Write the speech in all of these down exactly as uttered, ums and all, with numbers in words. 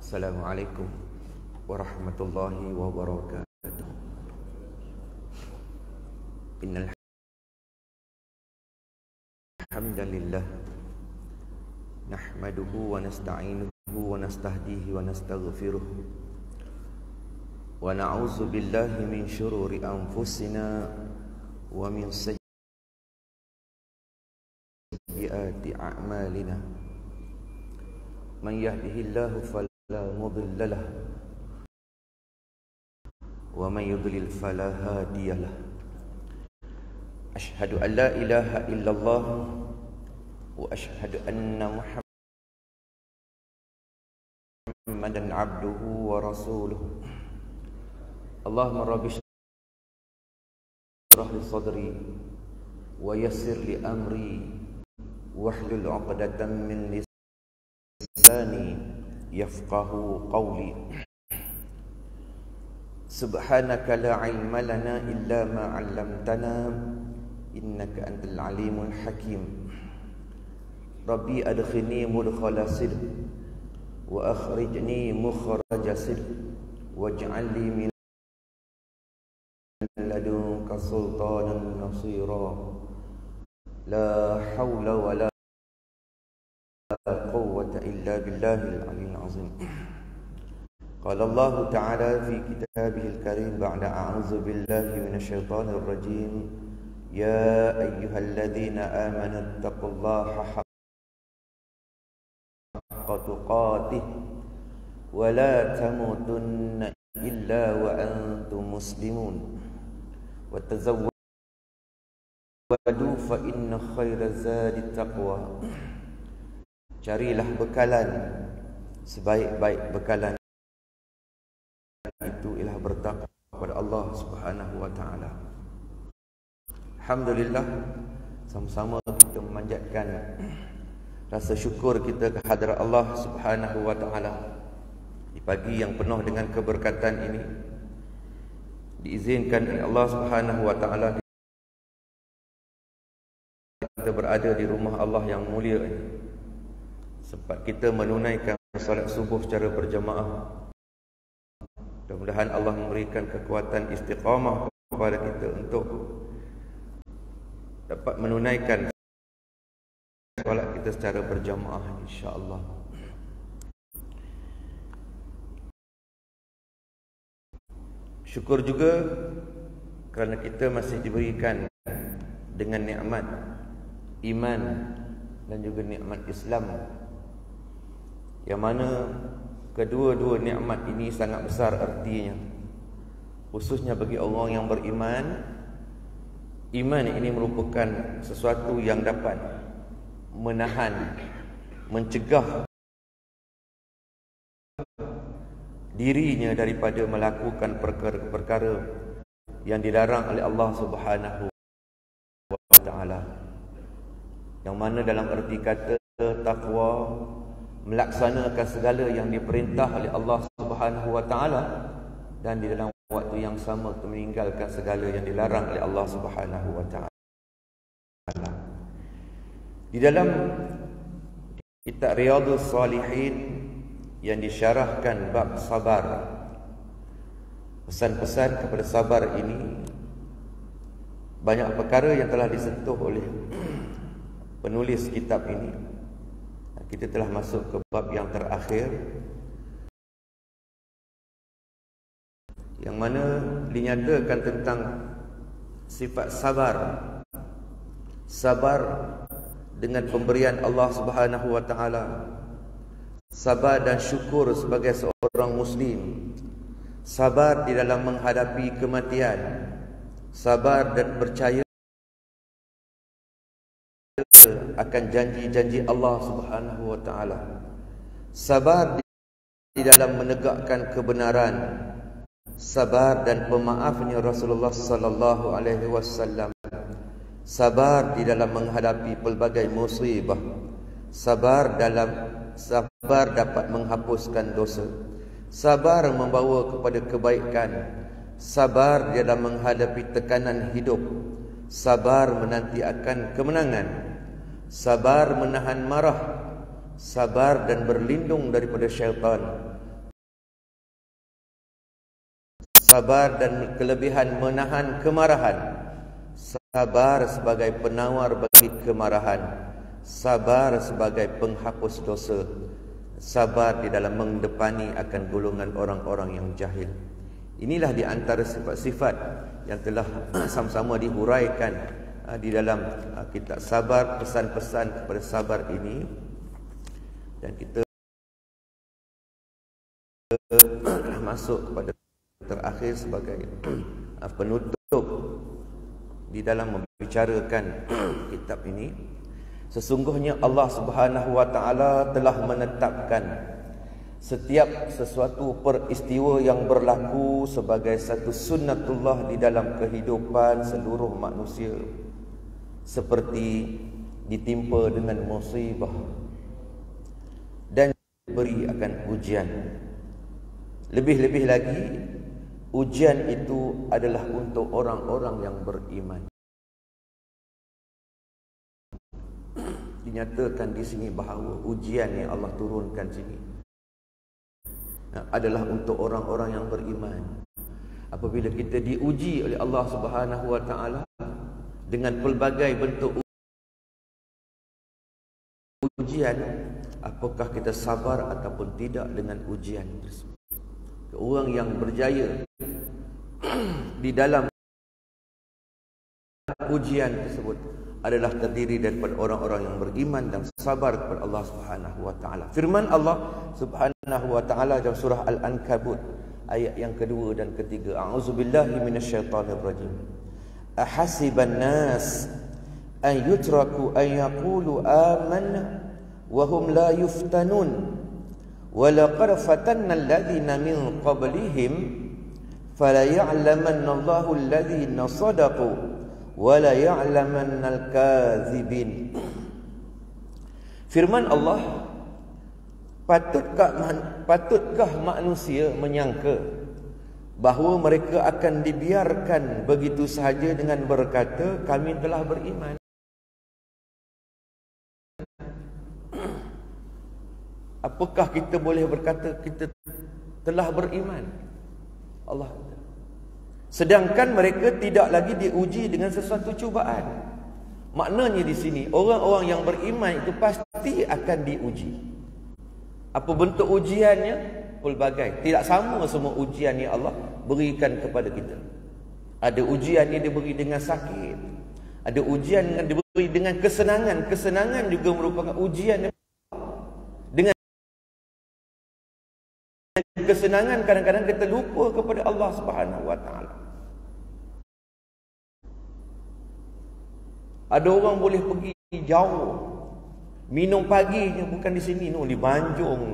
Assalamualaikum warahmatullahi wabarakatuh. Innal hamdalillah nahmaduhu wa nasta'inuhu wa nastahdihi wa nastaghfiruh wa na'udzu billahi min syururi anfusina wa min sayyiati a'malina. Man yahdihillahu fala مضل له ومن يضلل فلا هادي له أشهد أن لا إله إلا الله وأشهد أن محمدا عبده ورسوله اللهم رب اشرح لي صدري ويسر لي أمري واحلل عقدة من لساني yafqahu qawli. Subhanaka la ilma lana illa ma 'allamtana innaka antal alimul hakim. Rabbi adkhilni mudkhala sidq wa akhrijni mukhraja sidq waj'al li min ladunka sultanan nasira. La hawla wa la quwwata illa billahil aliyyil azim. Qala Allah Ta'ala fi kitabihil karim ba'da a'udzu billahi minasyaitonir rajim. Ya ayyuhalladzina amanu taqullaha haqqa tuqatih wa la tamutunna illa wa antum muslimun wa tazawwadu fa inna khairaz zadi taqwa. Carilah bekalan, sebaik-baik bekalan itu ialah bertakwa kepada Allah Subhanahu wa taala. Alhamdulillah, sama-sama kita memanjatkan rasa syukur kita kehadrat Allah Subhanahu wa taala di pagi yang penuh dengan keberkatan ini. Diizinkan oleh Allah Subhanahu wa taala kita berada di rumah Allah yang mulia ini, sempat kita menunaikan solat subuh secara berjamaah. Mudah-mudahan Allah memberikan kekuatan istiqamah kepada kita untuk dapat menunaikan solat kita secara berjamaah, insya-Allah. Syukur juga kerana kita masih diberikan dengan nikmat iman dan juga nikmat Islam, yang mana kedua-dua nikmat ini sangat besar artinya, khususnya bagi orang yang beriman. Iman ini merupakan sesuatu yang dapat menahan, mencegah dirinya daripada melakukan perkara-perkara yang dilarang oleh Allah Subhanahu wa taala, yang mana dalam erti kata takwa melaksanakan segala yang diperintah oleh Allah Subhanahu wa taala, dan di dalam waktu yang sama kita meninggalkan segala yang dilarang oleh Allah Subhanahu wa taala. Di dalam kitab Riyadhus Shalihin yang disyarahkan bab sabar, pesan-pesan kepada sabar ini, banyak perkara yang telah disentuh oleh penulis kitab ini. Kita telah masuk ke bab yang terakhir, yang mana dinyatakan tentang sifat sabar. Sabar dengan pemberian Allah Subhanahu wa taala. Sabar dan syukur sebagai seorang muslim. Sabar di dalam menghadapi kematian. Sabar dan percaya akan janji-janji Allah Subhanahu wa taala. Sabar di dalam menegakkan kebenaran. Sabar dan pemaafnya Rasulullah sallallahu alaihi wasallam. Sabar di dalam menghadapi pelbagai musibah. Sabar dalam sabar dapat menghapuskan dosa. Sabar membawa kepada kebaikan. Sabar di dalam menghadapi tekanan hidup. Sabar menanti akan kemenangan. Sabar menahan marah. Sabar dan berlindung daripada syaitan. sabar dan kelebihan menahan kemarahan, sabar sebagai penawar bagi kemarahan, sabar sebagai penghapus dosa, sabar di dalam mendepani akan golongan orang-orang yang jahil. Inilah di antara sifat-sifat yang telah sama-sama dihuraikan di dalam kitab sabar, pesan-pesan kepada sabar ini. Dan kita telah masuk kepada terakhir sebagai penutup di dalam membicarakan kitab ini. Sesungguhnya Allah Subhanahu wa taala telah menetapkan setiap sesuatu peristiwa yang berlaku sebagai satu sunnatullah di dalam kehidupan seluruh manusia, seperti ditimpa dengan musibah dan diberi akan ujian. Lebih-lebih lagi, ujian itu adalah untuk orang-orang yang beriman. Dinyatakan di sini bahawa ujian yang Allah turunkan sini adalah untuk orang-orang yang beriman. Apabila kita diuji oleh Allah Subhanahu wa taala dengan pelbagai bentuk ujian, apakah kita sabar ataupun tidak dengan ujian tersebut? Orang yang berjaya di dalam ujian tersebut adalah terdiri daripada orang-orang yang beriman dan sabar kepada Allah Subhanahu wa taala. Firman Allah Subhanahu wa taala dalam surah Al-Ankabut ayat yang kedua dan ketiga. A'udzubillahi minasyaitonir rajim. Ahasiban nas an yutraku an yaqulu amanna wa hum la yuftanun. وَلَقَدْ فَتَنَّا الَّذِينَ مِنْ قَبْلِهِمْ فَلَيَعْلَمَنَّ اللَّهُ الَّذِينَ صَدَقُوا وَلَيَعْلَمَنَّ الْكَاذِبِينَ. Firman Allah, patutkah, patutkah manusia menyangka bahawa mereka akan dibiarkan begitu sahaja dengan berkata kami telah beriman? Apakah kita boleh berkata kita telah beriman? Allah. Sedangkan mereka tidak lagi diuji dengan sesuatu cubaan. Maknanya di sini orang-orang yang beriman itu pasti akan diuji. Apa bentuk ujiannya? Pelbagai. Tidak sama semua ujian yang Allah berikan kepada kita. Ada ujian yang diberi dengan sakit, ada ujian yang diberi dengan kesenangan. Kesenangan juga merupakan ujian. Dengan kesenangan kadang-kadang kita lupa kepada Allah Subhanahu wa taala. Ada orang boleh pergi jauh, minum paginya bukan di sini, no, di Banjung.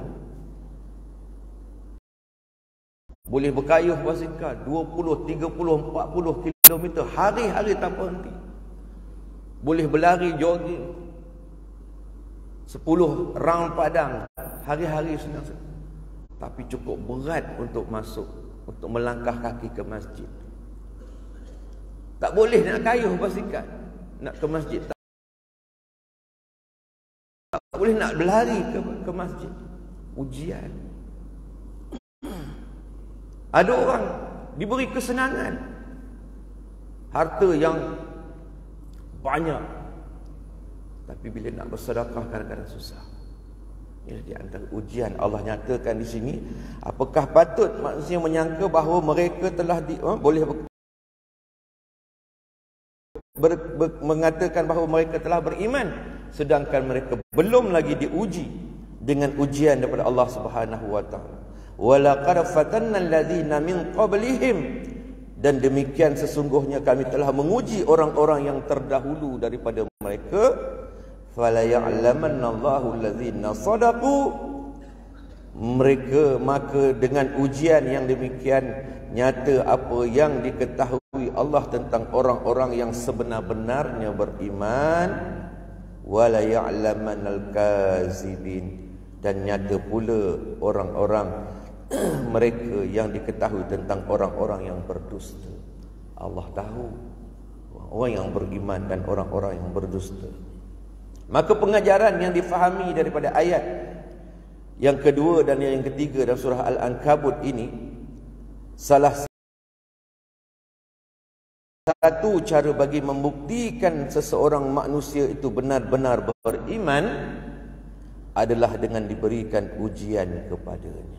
Boleh berkayuh basikal dua puluh, tiga puluh, empat puluh kilometer hari-hari tanpa henti. Boleh berlari jogging sepuluh round padang hari-hari senang-senang. Tapi cukup berat untuk masuk, untuk melangkah kaki ke masjid. Tak boleh nak kayuh basikal nak ke masjid. Tak, tak boleh nak berlari ke, ke masjid. Ujian. Ada orang diberi kesenangan, harta yang banyak, tapi bila nak bersedekah kadang-kadang susah. Ini di antara ujian Allah nyatakan di sini. Apakah patut manusia menyangka bahawa mereka telah di, eh, boleh ber, ber, ber, mengatakan bahawa mereka telah beriman, sedangkan mereka belum lagi diuji dengan ujian daripada Allah Subhanahu wa taala. Walaqad fatanna alladhina min qablihim, dan demikian sesungguhnya kami telah menguji orang-orang yang terdahulu daripada mereka. Fala ya'lamanna Allahu allazina sadaqu, mereka maka dengan ujian yang demikian nyata apa yang diketahui Allah tentang orang-orang yang sebenar-benarnya beriman. Wala ya'lamannal kazibin, dan nyata pula orang-orang mereka yang diketahui tentang orang-orang yang berdusta. Allah tahu orang yang beriman dan orang-orang yang berdusta. Maka pengajaran yang difahami daripada ayat yang kedua dan yang ketiga dalam surah Al-Ankabut ini, salah satu cara bagi membuktikan seseorang manusia itu benar-benar beriman adalah dengan diberikan ujian kepadanya.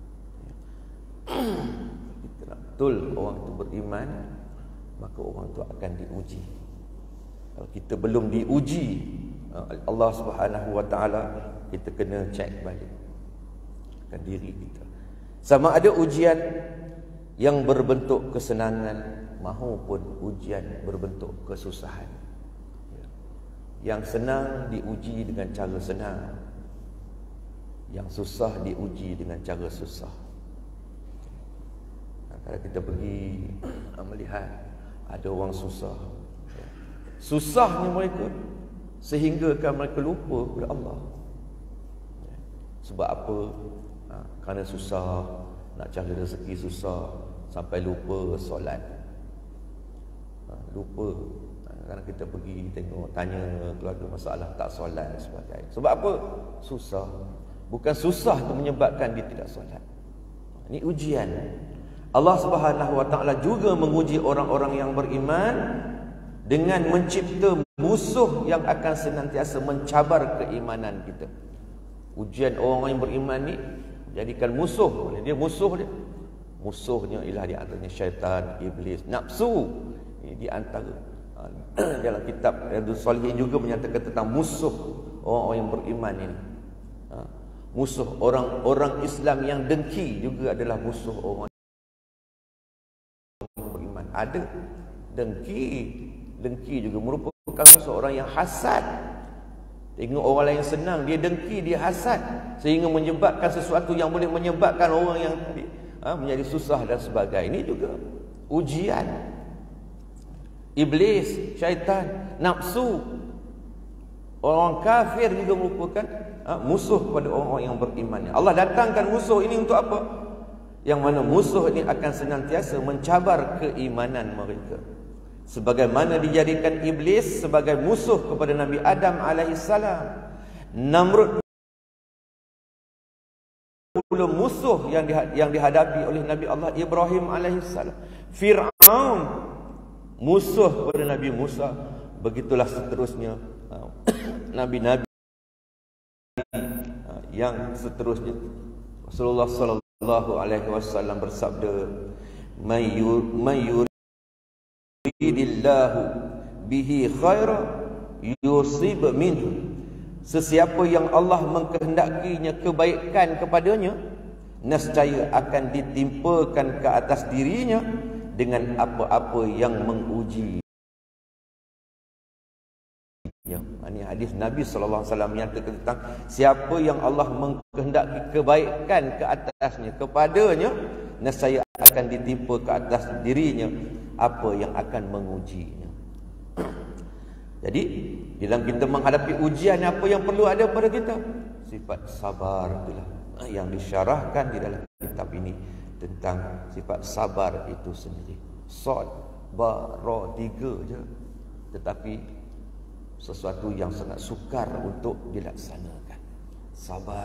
Kita nak betul orang itu beriman, maka orang itu akan diuji. Kalau kita belum diuji Allah Subhanahu Wa Taala, kita kena cek balik kan diri kita. Sama ada ujian yang berbentuk kesenangan maupun ujian berbentuk kesusahan. Yang senang diuji dengan cara senang, yang susah diuji dengan cara susah. Kalau kita pergi melihat ada orang susah, susahnya mereka sehinggakan mereka lupa kepada Allah. Sebab apa? Ha, kerana susah, nak cari rezeki susah, sampai lupa solat. Ha, lupa. Ha, kerana kita pergi tengok, tanya keluarga masalah tak solat dan sebagainya. Sebab apa? Susah. Bukan susah itu menyebabkan dia tidak solat. Ini ujian. Allah Subhanahu Wa Taala juga menguji orang-orang yang beriman dengan mencipta musuh yang akan senantiasa mencabar keimanan kita. Ujian orang yang beriman ni jadikan musuh. Dia musuh dia. Musuhnya ialah di antaranya syaitan, iblis, nafsu. Ini di antara dalam kitab Riyadhus Shalihin juga menyatakan tentang musuh orang-orang yang beriman ini. Musuh orang-orang Islam yang dengki juga adalah musuh orang yang beriman. Ada dengki. Dengki juga merupakan seorang yang hasad. Tengok orang lain senang, dia dengki, dia hasad, sehingga menyebabkan sesuatu yang boleh menyebabkan orang yang ha, menjadi susah dan sebagainya. Ini juga ujian. Iblis, syaitan, nafsu, orang kafir juga merupakan ha, musuh kepada orang-orang yang beriman. Allah datangkan musuh ini untuk apa? Yang mana musuh ini akan senantiasa mencabar keimanan mereka. Sebagaimana dijadikan iblis sebagai musuh kepada Nabi Adam alaihissalam, Namrud pula musuh yang yang dihadapi oleh Nabi Allah Ibrahim alaihissalam, Fir'aun musuh kepada Nabi Musa, begitulah seterusnya nabi-nabi yang seterusnya. Rasulullah sallallahu alaihi wasallam bersabda, "May yuridillahu bihi khaira yusib minhu." Sesiapa yang Allah mengkehendakinya kebaikan kepadanya, nescaya akan ditimpakan ke atas dirinya dengan apa-apa yang menguji. Ini hadis Nabi sallallahu alaihi wasallam menyatakan tentang siapa yang Allah mengkehendaki kebaikan ke atasnya, kepadanya, nescaya akan ditimpa ke atas dirinya apa yang akan mengujinya. Jadi dalam kita menghadapi ujian, apa yang perlu ada pada kita? Sifat sabar. Itulah yang disyarahkan di dalam kitab ini tentang sifat sabar itu sendiri. Sad, ba, ra, tiga je, tetapi sesuatu yang sangat sukar untuk dilaksanakan. Sabar.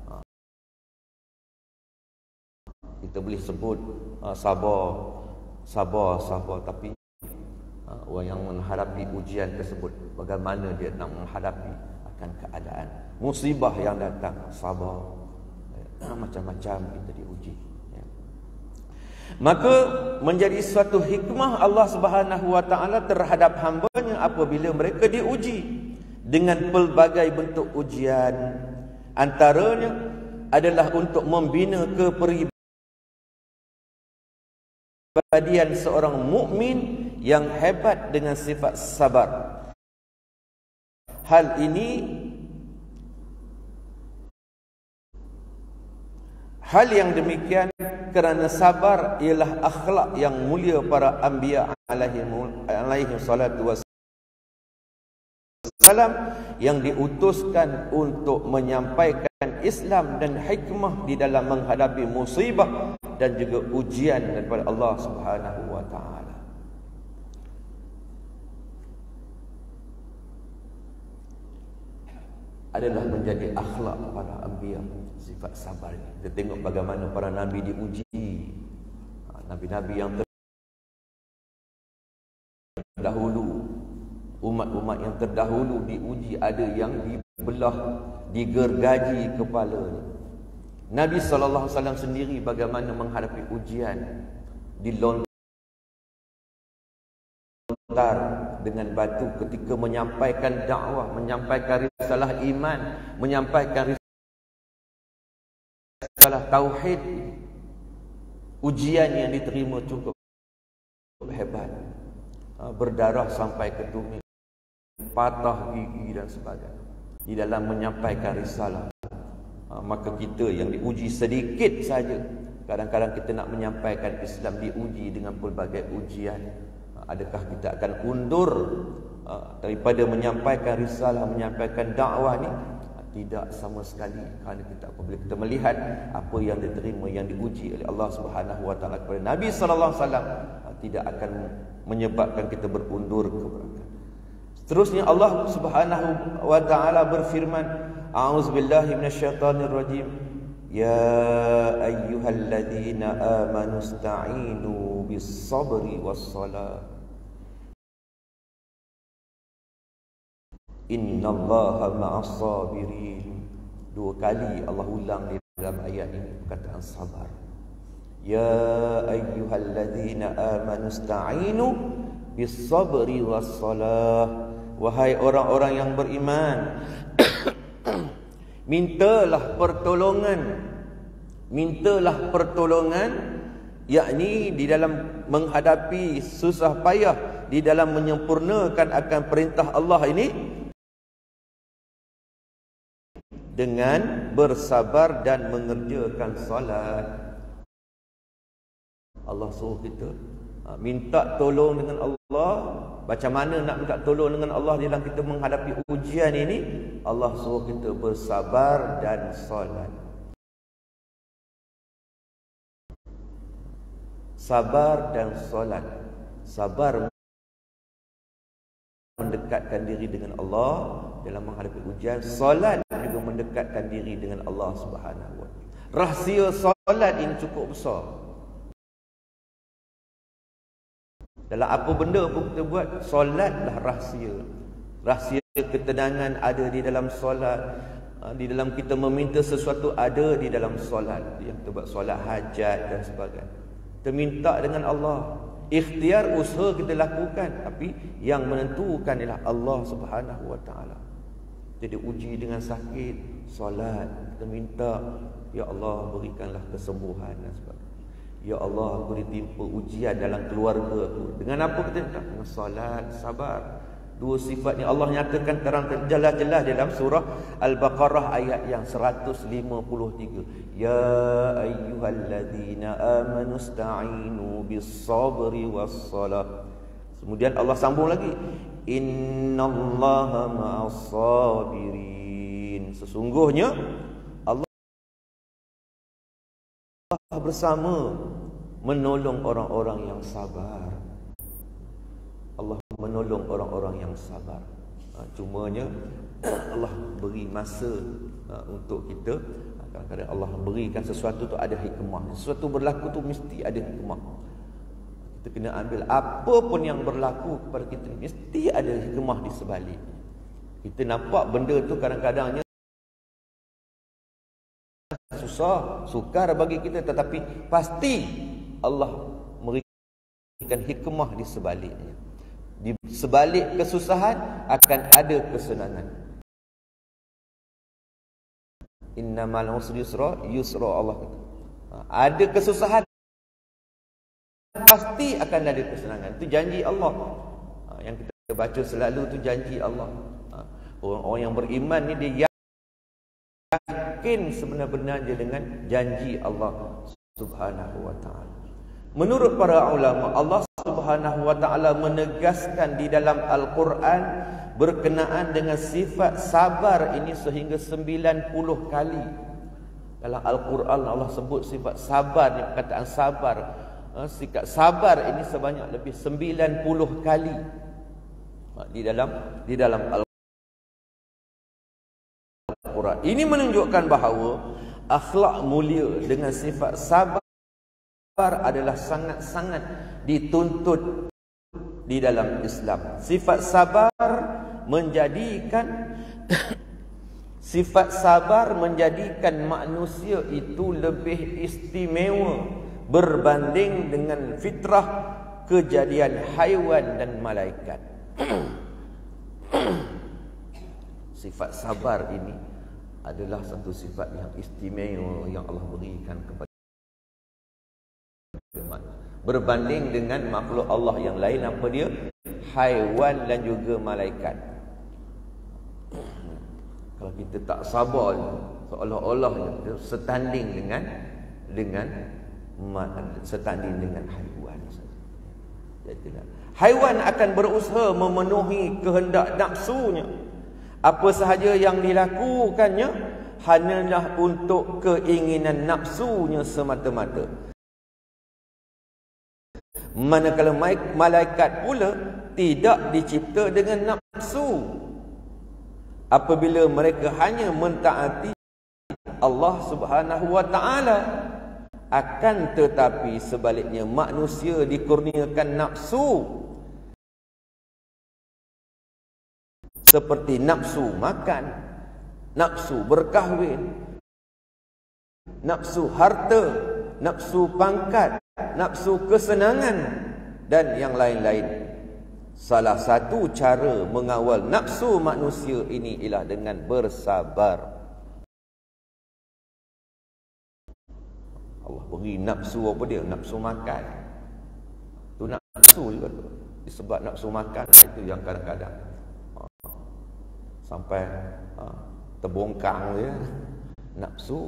Kita boleh sebut uh, sabar, sabar, sabar, tapi uh, orang yang menghadapi ujian tersebut, bagaimana dia nak menghadapi akan keadaan musibah yang datang, sabar. Uh, macam-macam kita diuji. Ya. Maka menjadi suatu hikmah Allah Subhanahu Wa Taala terhadap hamba-Nya apabila mereka diuji dengan pelbagai bentuk ujian. Antaranya adalah untuk membina kepribadian Kepribadian seorang mukmin yang hebat dengan sifat sabar. Hal ini hal yang demikian kerana sabar ialah akhlak yang mulia para anbiya alaihi alaihi salatu wassalam yang diutuskan untuk menyampaikan Islam dan hikmah di dalam menghadapi musibah dan juga ujian daripada Allah Subhanahu Wa Taala. Adalah menjadi akhlak para anbiya, sifat sabar. Kita tengok bagaimana para nabi diuji. Nabi-nabi yang umat-umat yang terdahulu diuji, ada yang dibelah, digergaji kepalanya. Nabi sallallahu alaihi wasallam sendiri bagaimana menghadapi ujian, dilontar dengan batu ketika menyampaikan dakwah, menyampaikan risalah iman, menyampaikan risalah tauhid. Ujian yang diterima cukup hebat, berdarah sampai ke tumit, patah gigi dan sebagainya di dalam menyampaikan risalah. Maka kita yang diuji sedikit saja, kadang-kadang kita nak menyampaikan Islam diuji dengan pelbagai ujian. Adakah kita akan undur daripada menyampaikan risalah, menyampaikan dakwah ni? Tidak sama sekali. Kerana kita apabila kita melihat apa yang diterima, yang diuji oleh Allah Subhanahu Wa Taala kepada Nabi sallallahu alaihi wasallam, tidak akan menyebabkan kita berundur keberatan. Seterusnya Allah Subhanahu Wa Taala berfirman, A'udzubillahi minasyaitonirrajim. Ya ayyuhalladzina amanu ista'inu bis-sabri was-salah. Innallaha ma'as-sabirin. Dua kali Allah ulang di dalam ayat ini perkataan sabar. Ya ayyuhalladzina amanu ista'inu bis-sabri was-salah. Wahai orang-orang yang beriman, mintalah pertolongan, mintalah pertolongan, yakni di dalam menghadapi susah payah, di dalam menyempurnakan akan perintah Allah ini, dengan bersabar dan mengerjakan salat. Allah suruh kita minta tolong dengan Allah. Macam mana nak minta tolong dengan Allah dalam kita menghadapi ujian ini? Allah suruh kita bersabar dan solat. Sabar dan solat. Sabar mendekatkan diri dengan Allah dalam menghadapi ujian. Solat juga mendekatkan diri dengan Allah Subhanahu Wa Taala. Rahsia solat ini cukup besar. Dalam apa benda pun kita buat, solatlah rahsia. Rahsia ketenangan ada di dalam solat. Di dalam kita meminta sesuatu ada di dalam solat. Yang kita buat solat hajat dan sebagainya, kita minta dengan Allah. Ikhtiar, usaha kita lakukan, tapi yang menentukan ialah Allah Subhanahu Wa Taala. Jadi uji dengan sakit, solat, kita minta, ya Allah berikanlah kesembuhan dan sebagainya. Ya Allah, aku ditimpa ujian dalam keluarga aku. Dengan apa kita minta? Dengan salat, sabar. Dua sifat ni Allah nyatakan terang jelas-jelas dalam surah Al-Baqarah ayat yang seratus lima puluh tiga. Ya ayyuhalladzina amanu ista'inu bis-sabri was-salah. Kemudian Allah sambung lagi, innallaha ma'as-sabirin. Sesungguhnya bersama menolong orang-orang yang sabar. Allah menolong orang-orang yang sabar. Ha, cumanya Allah beri masa ha, untuk kita. Kadang-kadang Allah berikan sesuatu tu ada hikmah. Sesuatu berlaku tu mesti ada hikmah. Kita kena ambil apa pun yang berlaku kepada kita, mesti ada hikmah di sebalik. Kita nampak benda tu kadang-kadangnya susah, sukar bagi kita, tetapi pasti Allah memberikan hikmah di sebaliknya. Di sebalik kesusahan akan ada kesenangan. Innamal usri yusra, yusra Allah kata. Ada kesusahan, pasti akan ada kesenangan. Itu janji Allah. Yang kita baca selalu tu janji Allah. Orang-orang yang beriman ni dia yakin sebenar-benarnya dengan janji Allah Subhanahu Wa Taala. Menurut para ulama, Allah Subhanahu Wa Taala menegaskan di dalam Al-Quran berkenaan dengan sifat sabar ini sehingga sembilan puluh kali. Dalam Al-Quran Allah sebut sifat sabar ni, perkataan sabar, sikap sabar ini sebanyak lebih sembilan puluh kali di dalam di dalam Al-Quran. Ini menunjukkan bahawa akhlak mulia dengan sifat sabar adalah sangat-sangat dituntut di dalam Islam. Sifat sabar menjadikan sifat sabar menjadikan manusia itu lebih istimewa berbanding dengan fitrah kejadian haiwan dan malaikat. Sifat sabar ini adalah satu sifat yang istimewa yang Allah berikan kepada manusia. Berbanding dengan makhluk Allah yang lain, apa dia? Haiwan dan juga malaikat. Kalau kita tak sabar, seolah-olah setanding dengan dengan setanding dengan haiwan. Haiwan akan berusaha memenuhi kehendak nafsunya. Apa sahaja yang dilakukannya hanyalah untuk keinginan nafsunya semata-mata. Manakala malaikat pula tidak dicipta dengan nafsu. Apabila mereka hanya mentaati Allah Subhanahu wa taala, akan tetapi sebaliknya manusia dikurniakan nafsu, seperti nafsu makan, nafsu berkahwin, nafsu harta, nafsu pangkat, nafsu kesenangan dan yang lain-lain. Salah satu cara mengawal nafsu manusia ini ialah dengan bersabar. Allah beri nafsu apa dia? Nafsu makan. Tu nafsu juga tu. Sebab nafsu makan itu yang kadang-kadang sampai ha, terbongkang dia nafsu.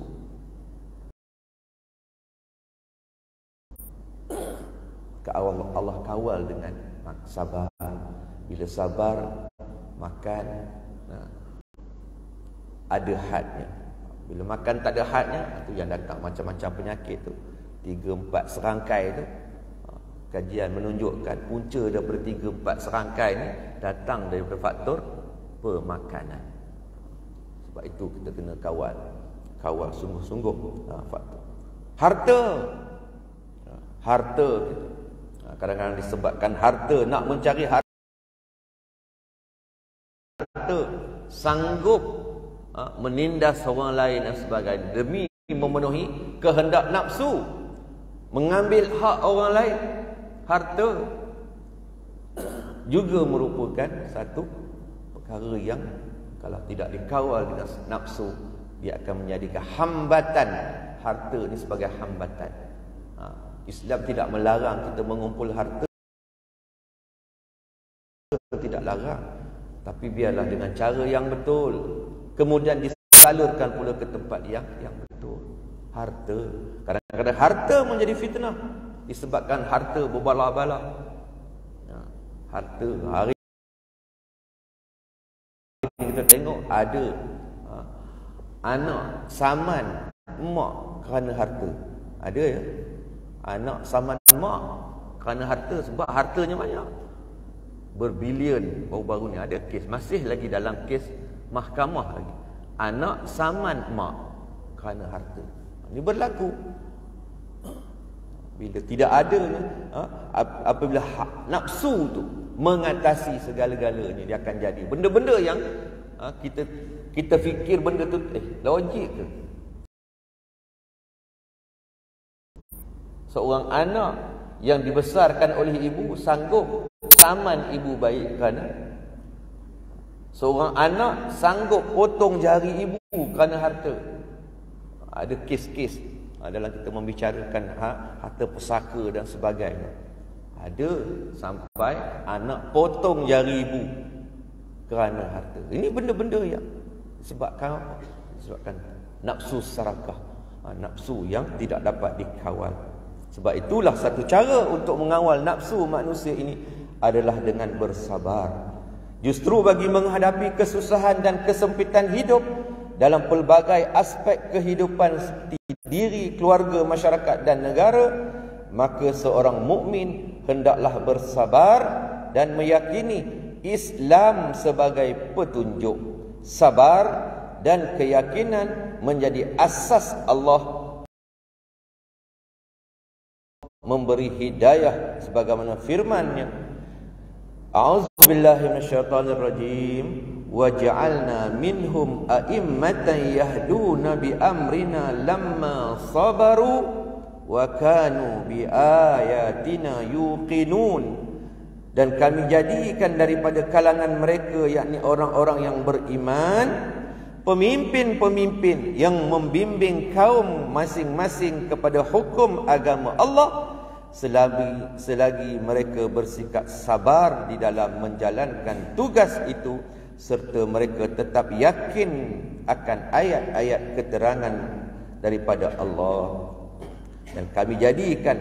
Allah, Allah kawal dengan sabar. Bila sabar, makan nah, ada hadnya. Bila makan tak ada hadnya, itu yang datang macam-macam penyakit tu. Tiga empat serangkai tu, kajian menunjukkan punca daripada tiga empat serangkai ni datang daripada faktor pemakanan. Sebab itu kita kena kawal, kawal sungguh-sungguh ha, faktor. Harta, harta kita. Kadang-kadang disebabkan harta, nak mencari harta, sanggup ha, menindas orang lain dan sebagainya demi memenuhi kehendak nafsu, mengambil hak orang lain. Harta juga merupakan satu perkara yang kalau tidak dikawal dengan nafsu, dia akan menjadikan hambatan. Harta ini sebagai hambatan. ha, Islam tidak melarang kita mengumpul harta, tidak larang, tapi biarlah dengan cara yang betul, kemudian disalurkan pula ke tempat yang yang betul. Harta, kadang-kadang harta menjadi fitnah disebabkan harta berbala-bala. Ha, harta hari ini kita tengok ada ha, anak saman mak kerana harta. Ada ya, anak saman mak kerana harta, sebab hartanya banyak, berbilion. Baru-baru ni ada kes, masih lagi dalam kes mahkamah lagi, anak saman mak kerana harta. Ini berlaku bila tidak adanya ha, apabila nafsu tu mengatasi segala-galanya, dia akan jadi benda-benda yang ha, kita kita fikir benda tu eh logik ke. Seorang anak yang dibesarkan oleh ibu sanggup saman ibu baik kerana, seorang anak sanggup potong jari ibu kerana harta. Ada kes-kes dalam kita membicarakan ha, harta pusaka dan sebagainya. Ada sampai anak potong jari ibu kerana harta. Ini benda-benda yang disebabkan disebabkan nafsu sarakah, ha, nafsu yang tidak dapat dikawal. Sebab itulah satu cara untuk mengawal nafsu manusia ini adalah dengan bersabar. Justru bagi menghadapi kesusahan dan kesempitan hidup dalam pelbagai aspek kehidupan seperti diri, keluarga, masyarakat dan negara, maka seorang mukmin hendaklah bersabar dan meyakini Islam sebagai petunjuk. Sabar dan keyakinan menjadi asas Allah memberi hidayah, sebagaimana firman-Nya, A'udzubillahi minasyaitonirrajim. Waja'alna minhum a'immatan yahduna bi amrina lamma sabaru wa kanu bi ayatina yuqinun. Dan kami jadikan daripada kalangan mereka, yakni orang-orang yang beriman, pemimpin-pemimpin yang membimbing kaum masing-masing kepada hukum agama Allah selagi, selagi mereka bersikap sabar di dalam menjalankan tugas itu, serta mereka tetap yakin akan ayat-ayat keterangan daripada Allah. Dan kami jadikan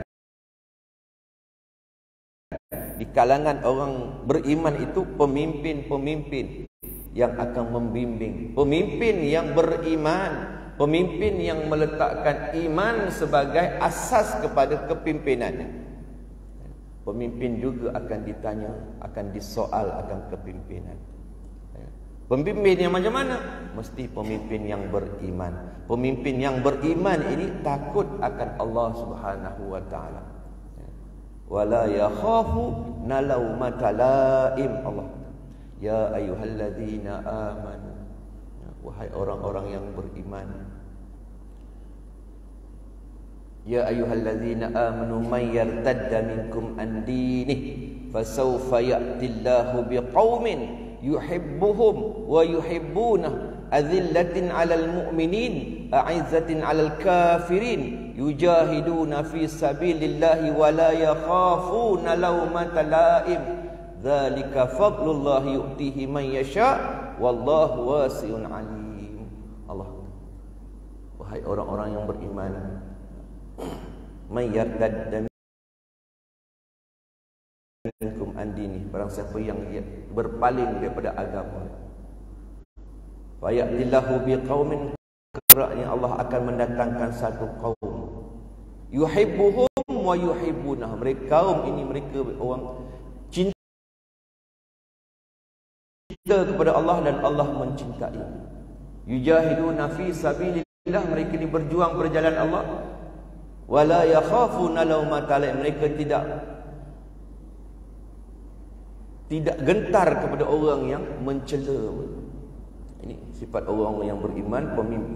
di kalangan orang beriman itu pemimpin-pemimpin yang akan membimbing, pemimpin yang beriman, pemimpin yang meletakkan iman sebagai asas kepada kepimpinan. Pemimpin juga akan ditanya, akan disoal akan kepimpinan. Pemimpin yang macam mana? Mesti pemimpin yang beriman. Pemimpin yang beriman ini takut akan Allah Subhanahu wa taala. Wala yakhafu nalaumata laim. Allah, ya ayyuhalladzina amanu, wahai orang-orang yang beriman. Ya ayyuhalladzina amanu may yartadda minkum an dinihi fasawfa ya'tillahu biqaumin yuhibbuhum wa yuhibbunah azillatin 'alal mu'minin a'izzatin 'alal kafirin yujahiduna fi sabilillahi wa la yakhafuna lawmata la'im dzalika fadlullah yu'tihi man yasha wallahu wasi'un 'alim. Allah, wahai orang-orang yang beriman, may yartadda minkum an dini, barang siapa yang berpaling daripada agama, wa ya'tillahu biqaumin, kerana Allah akan mendatangkan satu kaum, yuhibbuhum wa yuhibbunah, mereka kaum ini mereka orang cinta kepada Allah dan Allah mencintai. Yujahiduna fi sabilillah, mereka ini berjuang berjalan Allah. Wala yakhafuna laumata laim, mereka tidak tidak gentar kepada orang yang mencela. Ini sifat orang yang beriman, pemimpin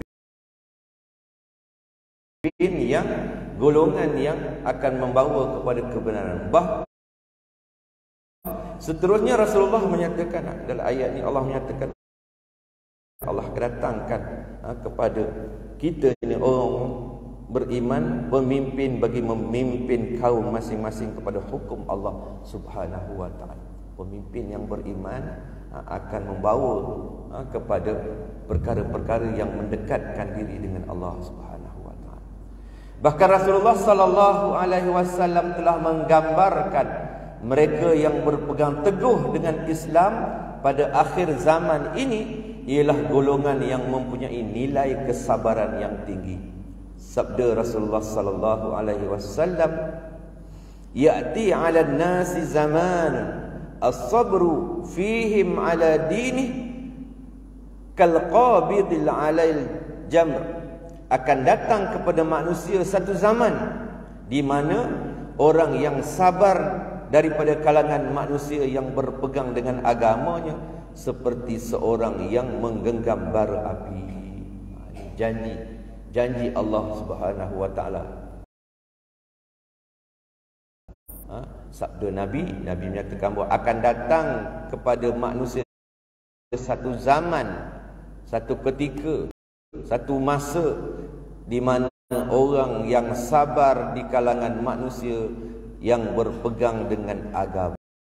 yang golongan yang akan membawa kepada kebenaran. Bah seterusnya Rasulullah menyatakan dalam ayat ini, Allah menyatakan Allah akan datangkan ha, kepada kita ini orang beriman pemimpin bagi memimpin kaum masing-masing kepada hukum Allah Subhanahu wa taala. Pemimpin yang beriman ha, akan membawa ha, kepada perkara-perkara yang mendekatkan diri dengan Allah Subhanahu wa taala. Bahkan Rasulullah sallallahu alaihi wasallam telah menggambarkan mereka yang berpegang teguh dengan Islam pada akhir zaman ini ialah golongan yang mempunyai nilai kesabaran yang tinggi. Sabda Rasulullah sallallahu alaihi wasallam, ya'ti 'ala an-nasi zaman as-sabru fihim 'ala dinih kal-qabidil 'alal jamr. Akan datang kepada manusia satu zaman di mana orang yang sabar daripada kalangan manusia yang berpegang dengan agamanya seperti seorang yang menggenggam bara api. Janji janji Allah Subhanahu wa taala. Ha? Sabda Nabi, Nabi menyatakan bahawa akan datang kepada manusia satu zaman, satu ketika, satu masa di mana orang yang sabar di kalangan manusia yang berpegang dengan agama.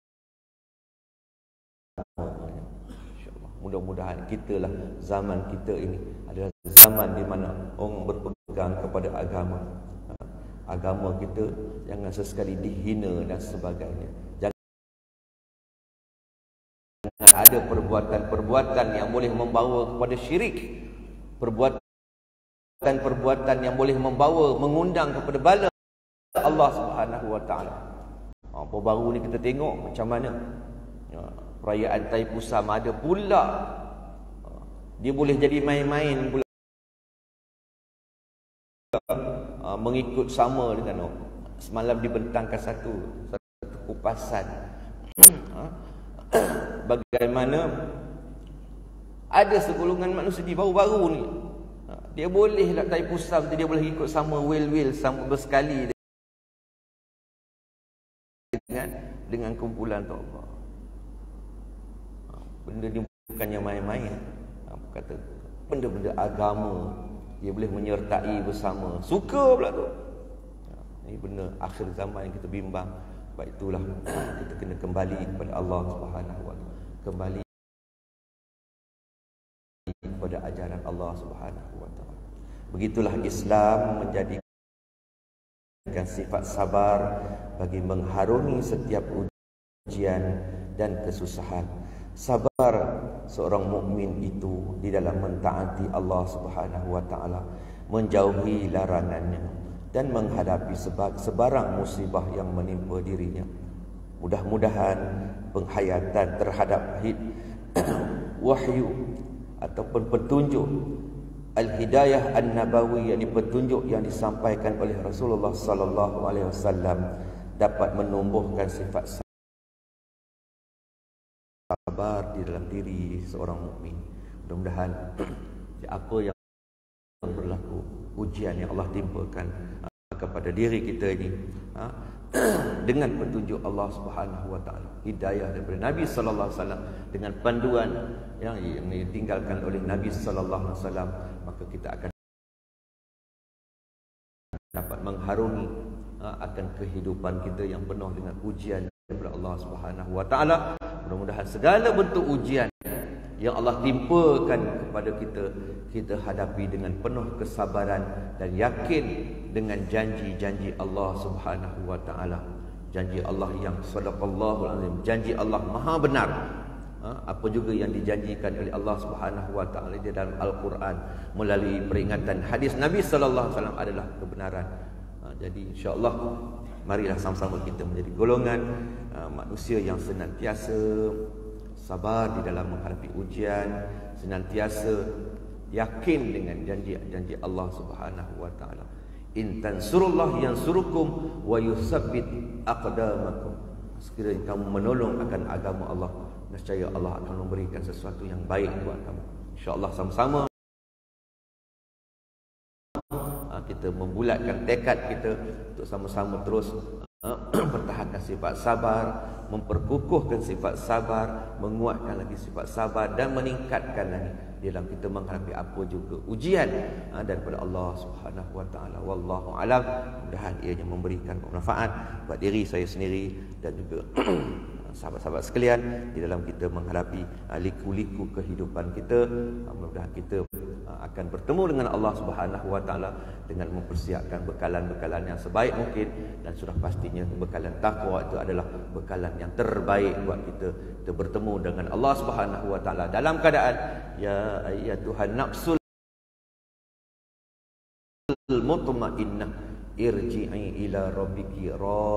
Mudah-mudahan kita lah zaman kita ini adalah zaman di mana orang berpegang kepada agama. Agama kita jangan sesekali dihina dan sebagainya. Jangan ada perbuatan-perbuatan yang boleh membawa kepada syirik, perbuatan-perbuatan yang boleh membawa mengundang kepada bala Allah Subhanahu wa taala. Apa baru ni kita tengok macam mana perayaan Taipusam ada pula. Dia boleh jadi main-main pula. Mengikut sama dengan semalam dibentangkan satu satu kupasan bagaimana ada segolongan manusia di baru-baru ni, dia boleh nak tahi pusam, dia boleh ikut sama wil-wil, sama bersekali dengan dengan kumpulan tokoh. Benda ni bukannya main-main. Kata benda-benda agama dia boleh menyertai bersama, suka pula tu. Ini benda akhir zaman yang kita bimbang. Sebab itulah kita kena kembali kepada Allah Subhanahu wa taala, kembali kepada ajaran Allah Subhanahu wa taala. Begitulah Islam menjadikan sifat sabar bagi mengharungi setiap ujian dan kesusahan. Sabar seorang mukmin itu di dalam mentaati Allah Subhanahu wa taala, menjauhi larangannya dan menghadapi sebarang musibah yang menimpa dirinya. Mudah-mudahan penghayatan terhadap wahyu ataupun petunjuk al-hidayah an-nabawi, yakni petunjuk yang disampaikan oleh Rasulullah sallallahu alaihi wasallam dapat menumbuhkan sifat sabar di dalam diri seorang mukmin. Mudah-mudahan apa yang berlaku, ujian yang Allah timpakan kepada diri kita ini dengan petunjuk Allah Subhanahu wa taala, hidayah daripada Nabi sallallahu alaihi wasallam, dengan panduan yang yang ditinggalkan oleh Nabi sallallahu alaihi wasallam, maka kita akan dapat mengharungi akan kehidupan kita yang penuh dengan ujian daripada Allah Subhanahu wa taala. Mudah-mudahan segala bentuk ujian yang Allah timpakan kepada kita, kita hadapi dengan penuh kesabaran dan yakin dengan janji-janji Allah Subhanahu wa taala. Janji Allah yang sadaqallahu alazim, janji Allah maha benar. Ha, apa juga yang dijanjikan oleh Allah Subhanahu wa taala di dalam Al-Quran melalui peringatan hadis Nabi sallallahu alaihi wasallam adalah kebenaran. Ha, jadi insya-Allah marilah sama-sama kita menjadi golongan uh, manusia yang senantiasa sabar di dalam menghadapi ujian, senantiasa yakin dengan janji-janji Allah Subhanahu wa taala. In tansurullah yansurukum wa yutsabbit aqdamakum. Sekiranya kamu menolong akan agama Allah, nescaya Allah akan memberikan sesuatu yang baik buat kamu. Insya-Allah sama-sama kita membulatkan tekad kita untuk sama-sama terus mempertahankan sifat sabar, memperkukuhkan sifat sabar, menguatkan lagi sifat sabar dan meningkatkan lagi dalam kita menghadapi apa juga ujian daripada Allah Subhanahu wa taala. Wallahu alam. Mudah-mudahan ianya memberikan manfaat buat diri saya sendiri dan juga sahabat-sahabat sekalian di dalam kita menghadapi liku-liku kehidupan kita. Mudah-mudahan kita akan bertemu dengan Allah Subhanahu wa taala dengan mempersiapkan bekalan-bekalan yang sebaik mungkin, dan sudah pastinya bekalan takwa itu adalah bekalan yang terbaik buat kita. Kita bertemu dengan Allah Subhanahu wa taala dalam keadaan ya ayyatuhan nafsul mutmainnah irji'i ila rabbiki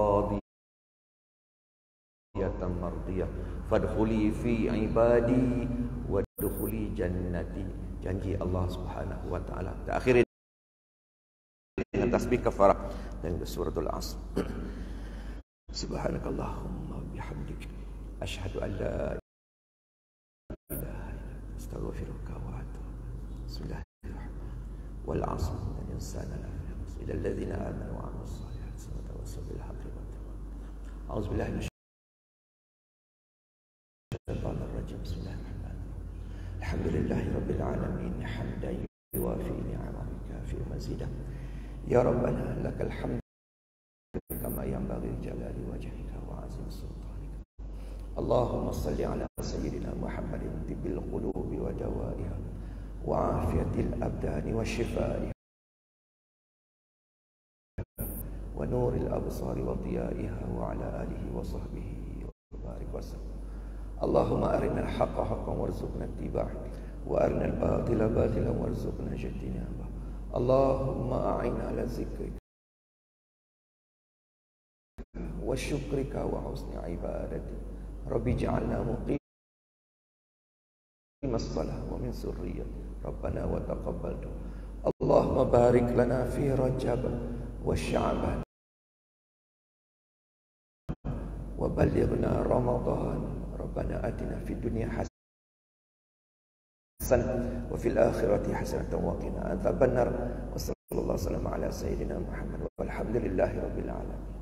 radiyatan mardiyah fadkhuli fi ibadi wadkhuli jannati. Janji Allah Subhanahu wa taala. Kita akhiri dengan tasbih kafarah dan suratul Asr. Subhanakallahumma bihamdika asyhadu an la ilaha illa anta astaghfiruka wa atubu ilaik. Bismillahirrahmanirrahim. Wal 'asr innal insana lafi khusr illa alladhina amanu wa 'amilus salihati wa tawassaw bil haqqi wa tawassaw. A'udzu billahi minasy syaitanir rajim. Bismillahirrahmanirrahim. Alhamdulillahi rabbil alamin hamdan yuwafi ni'amahu kafi mazidah. Ya Rabbana lakal hamd kama yanbaghi jalali wajhika wa 'azimi sultanika. Allahumma salli ala sayyidina Muhammadin tibbil qulubi wa dawaiha wa afiyatil abdani wa shifaiha wa nuril absari wa diyaiha wa ala alihi wa sahbihi wa barik wa sallam. Allahumma arina al-haqqa haqqan warzuqna ittiba'ah wa arina al-batila batilan warzuqna ijtinabah. Allahumma a'inna ala zikrika wa syukrika wa husni ibadati. Rabbi ij'alna muqimas salah wa min surriyyati Rabbana wa taqabbal du'a. Allahumma barik lana fi Rajab wa Sya'ban wa ballighna Ramadan. Rabbana atina fid dunya hasanah wa fil akhirati hasanah wa qina adzabannar. Wassallallahu alaihi wasallam ala sayyidina Muhammad walhamdulillahi rabbil alamin.